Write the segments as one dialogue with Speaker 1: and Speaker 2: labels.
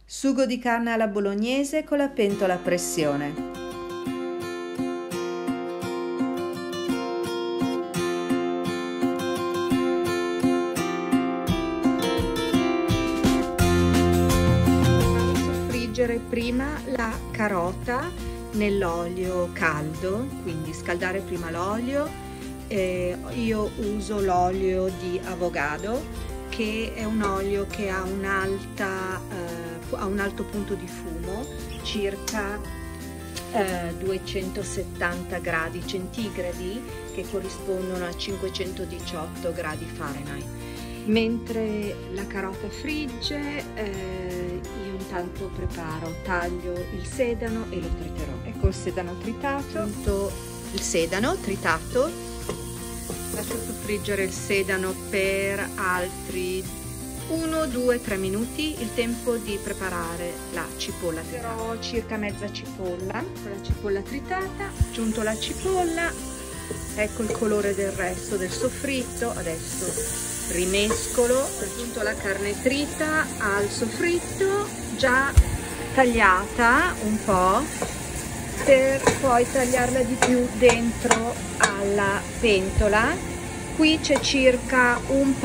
Speaker 1: Sugo di carne alla bolognese con la pentola a pressione. Soffriggere prima la carota nell'olio caldo, quindi scaldare prima l'olio. Io uso l'olio di Avogadro, che è un olio che ha un alto punto di fumo, circa 270 gradi centigradi, che corrispondono a 518 gradi Fahrenheit. Mentre la carota frigge, io intanto taglio il sedano e lo triterò. Ecco il sedano tritato, il sedano tritato. Lascio soffriggere il sedano per altri 1, 2, 3 minuti, il tempo di preparare la cipolla tritata. Però circa mezza cipolla, con la cipolla tritata, aggiunto la cipolla, ecco il colore del resto del soffritto. Adesso rimescolo, aggiunto la carne trita al soffritto, già tagliata un po', per poi tagliarla di più dentro alla pentola. Qui c'è circa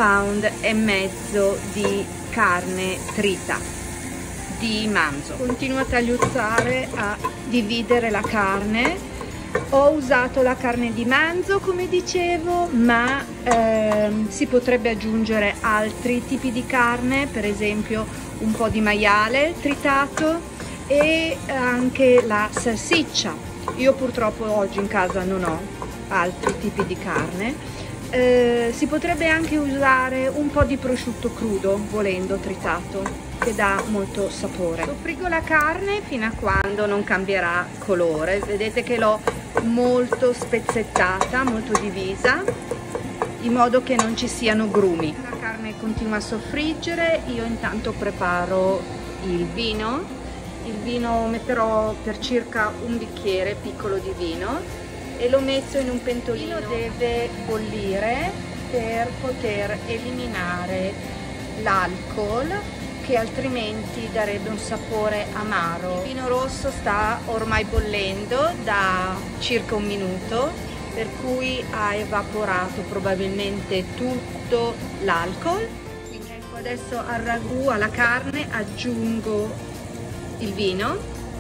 Speaker 1: 1,5 pound di carne trita di manzo. Continuo a tagliuzzare, a dividere la carne. Ho usato la carne di manzo, come dicevo, ma si potrebbe aggiungere altri tipi di carne, per esempio un po' di maiale tritato e anche la salsiccia. Io purtroppo oggi in casa non ho altri tipi di carne. Si potrebbe anche usare un po' di prosciutto crudo, volendo, tritato, che dà molto sapore. Soffriggo la carne fino a quando non cambierà colore. Vedete che l'ho molto spezzettata, molto divisa, in modo che non ci siano grumi. La carne continua a soffriggere, io intanto preparo il vino. Il vino metterò per circa un bicchiere piccolo di vino e lo metto in un pentolino. Deve bollire per poter eliminare l'alcol, che altrimenti darebbe un sapore amaro. Il vino rosso sta ormai bollendo da circa un minuto, per cui ha evaporato probabilmente tutto l'alcol. Quindi ecco, adesso al ragù, alla carne, aggiungo il vino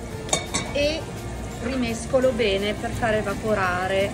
Speaker 1: e rimescolo bene per far evaporare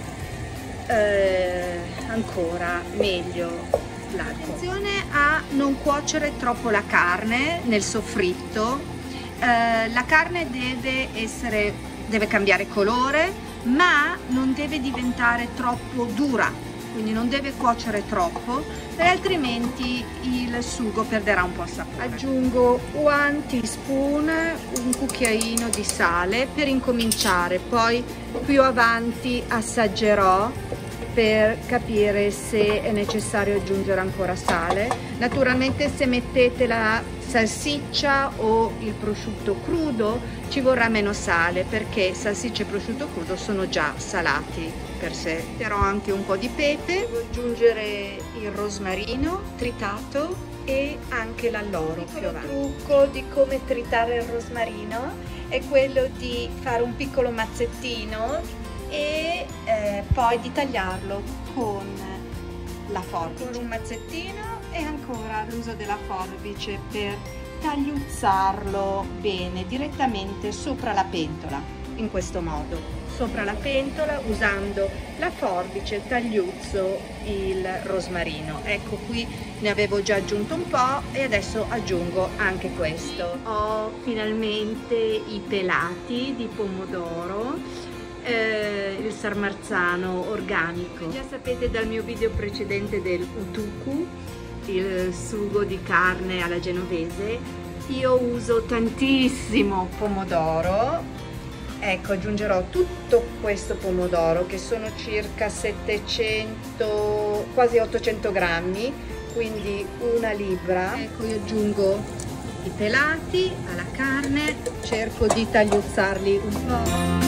Speaker 1: ancora meglio l'alcol. Attenzione a non cuocere troppo la carne nel soffritto. La carne deve cambiare colore, ma non deve diventare troppo dura, quindi non deve cuocere troppo, perché altrimenti il sugo perderà un po' sapore. Aggiungo 1 teaspoon, un cucchiaino di sale per incominciare, poi più avanti assaggerò per capire se è necessario aggiungere ancora sale. Naturalmente se mettete la salsiccia o il prosciutto crudo ci vorrà meno sale, perché salsiccia e prosciutto crudo sono già salati per sé. Metterò anche un po' di pepe, devo aggiungere il rosmarino tritato e anche l'alloro più avanti. Il trucco di come tritare il rosmarino è quello di fare un piccolo mazzettino e poi di tagliarlo con la forbice. Con un mazzettino e ancora l'uso della forbice per tagliuzzarlo bene direttamente sopra la pentola, in questo modo. Sopra la pentola, usando la forbice, tagliuzzo il rosmarino. Ecco, qui ne avevo già aggiunto un po' e adesso aggiungo anche questo. Ho finalmente i pelati di pomodoro, il sarmarzano organico. Già sapete dal mio video precedente del utuku, il sugo di carne alla genovese, io uso tantissimo pomodoro. Ecco, aggiungerò tutto questo pomodoro, che sono circa 700, quasi 800 grammi, quindi una libra. Ecco, io aggiungo i pelati alla carne, cerco di tagliuzzarli un po'.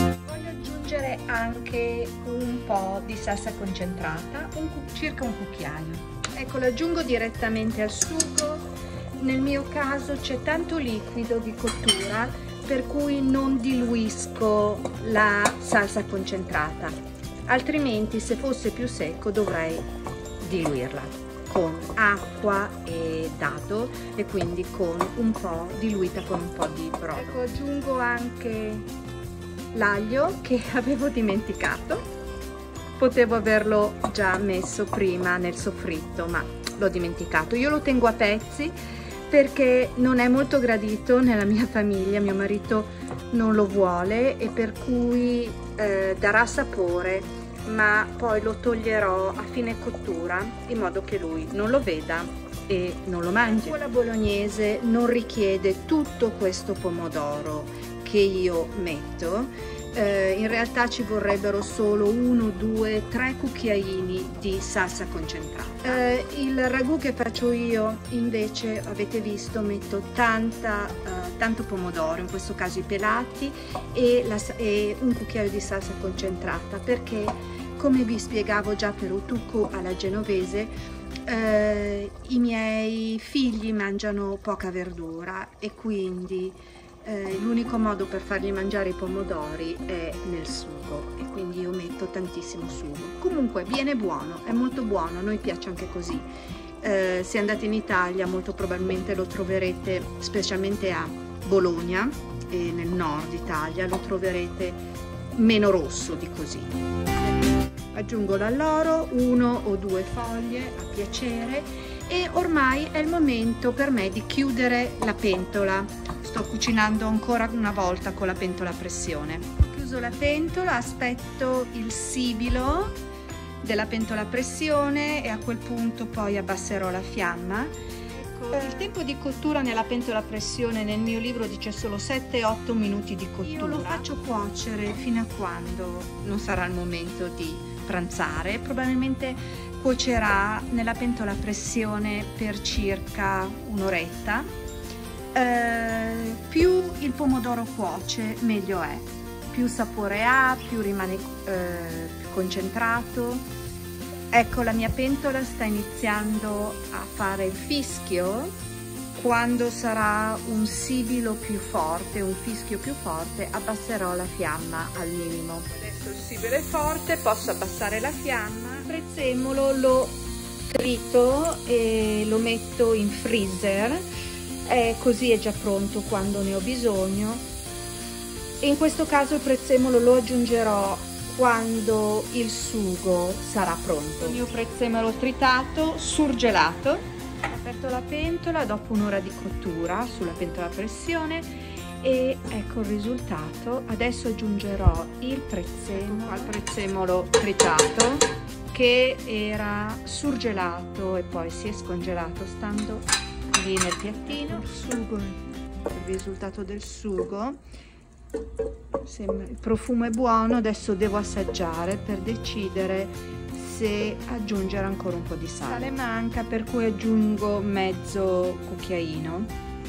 Speaker 1: Anche un po' di salsa concentrata, circa un cucchiaio. Ecco, lo aggiungo direttamente al sugo nel mio caso c'è tanto liquido di cottura per cui non diluisco la salsa concentrata, altrimenti se fosse più secco dovrei diluirla con acqua e dado e quindi con un po' diluita con un po' di brodo. Ecco, aggiungo anche l'aglio che avevo dimenticato, potevo averlo già messo prima nel soffritto ma l'ho dimenticato. Io lo tengo a pezzi perché non è molto gradito nella mia famiglia, mio marito non lo vuole e per cui darà sapore, ma poi lo toglierò a fine cottura in modo che lui non lo veda e non lo mangi. La bolognese non richiede tutto questo pomodoro che io metto. In realtà ci vorrebbero solo 1, 2, 3 cucchiaini di salsa concentrata. Il ragù che faccio io invece, avete visto, metto tanto pomodoro, in questo caso i pelati, e un cucchiaio di salsa concentrata perché, come vi spiegavo già per un tucco alla genovese, i miei figli mangiano poca verdura e quindi l'unico modo per fargli mangiare i pomodori è nel sugo e quindi io metto tantissimo sugo. Comunque viene buono, è molto buono, a noi piace anche così. Se andate in Italia molto probabilmente lo troverete, specialmente a Bologna e nel nord Italia, lo troverete meno rosso di così. Aggiungo l'alloro, 1 o 2 foglie a piacere e ormai è il momento per me di chiudere la pentola. Sto cucinando ancora una volta con la pentola a pressione. Ho chiuso la pentola, aspetto il sibilo della pentola a pressione e a quel punto poi abbasserò la fiamma. Il tempo di cottura nella pentola a pressione nel mio libro dice solo 7-8 minuti di cottura. Io lo faccio cuocere fino a quando non sarà il momento di pranzare. Probabilmente cuocerà nella pentola a pressione per circa un'oretta. Più il pomodoro cuoce meglio è, più sapore ha, più rimane concentrato. Ecco, la mia pentola sta iniziando a fare il fischio. Quando sarà un sibilo più forte, un fischio più forte, abbasserò la fiamma al minimo. Adesso il sibilo è forte, posso abbassare la fiamma. Il prezzemolo lo trito e lo metto in freezer. Così è già pronto quando ne ho bisogno e in questo caso il prezzemolo lo aggiungerò quando il sugo sarà pronto. Il mio prezzemolo tritato, surgelato. Ho aperto la pentola dopo un'ora di cottura sulla pentola a pressione e ecco il risultato. Adesso aggiungerò il prezzemolo tritato che era surgelato e poi si è scongelato stando lì nel piattino. Il sugo, il risultato del sugo, il profumo è buono. Adesso devo assaggiare per decidere se aggiungere ancora un po' di sale. Sale manca, per cui aggiungo mezzo cucchiaino.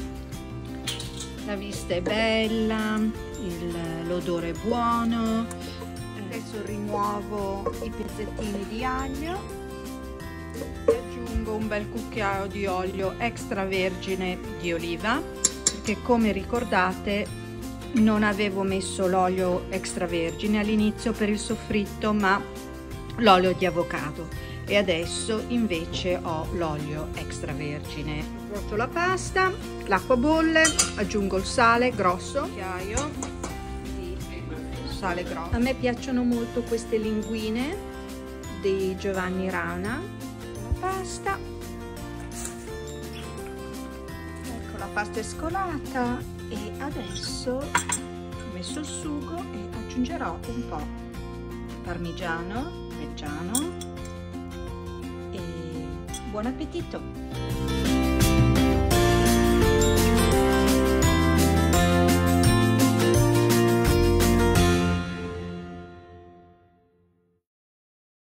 Speaker 1: La vista è bella, l'odore è buono. Adesso rimuovo i pezzettini di aglio. Aggiungo un bel cucchiaio di olio extravergine di oliva perché, come ricordate, non avevo messo l'olio extravergine all'inizio per il soffritto ma l'olio di avocado e adesso invece ho l'olio extravergine. Cuocio la pasta, l'acqua bolle, aggiungo il sale grosso, cucchiaio di sale grosso. A me piacciono molto queste linguine di Giovanni Rana. Pasta, ecco la pasta è scolata e adesso ho messo il sugo e aggiungerò un po' parmigiano reggiano e buon appetito!